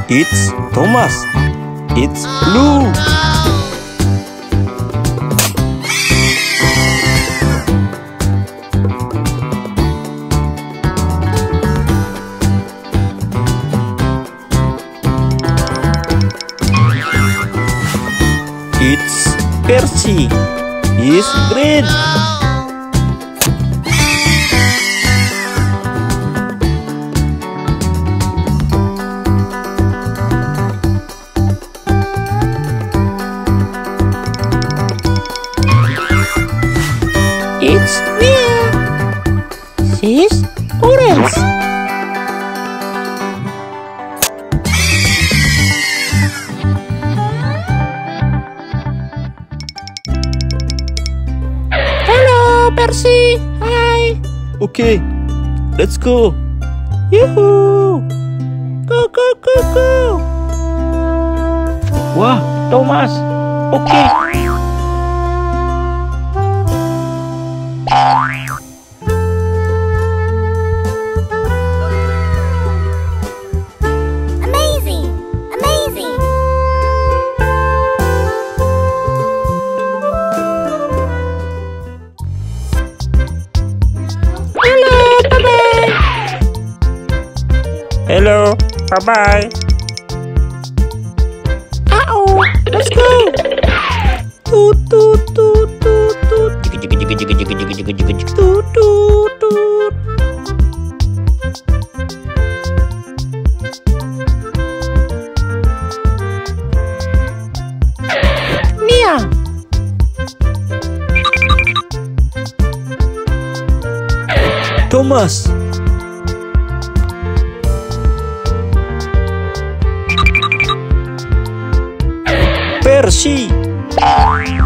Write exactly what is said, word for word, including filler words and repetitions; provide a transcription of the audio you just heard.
It's Thomas. It's blue. It's Percy. He's green. It's Mia. She's orange. Hello, Percy. Hi. Okay, let's go. Yuhu. Go, go, go, go. Wah, Thomas. Okay. Amazing! Amazing! Hello, bye-bye. Hello, bye bye. Uh-oh, let's go. Toot, toot, toot, toot, toot. Jika jika jika jika jika jika jika jika. Toot, toot, toot. Mia. Thomas. Percy.